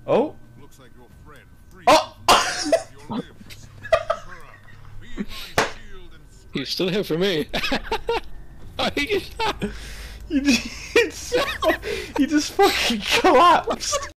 Oh! Looks like your friend freed Oh! your limbs. Emperor, be my shield and strength. He's still here for me. You just fucking collapsed!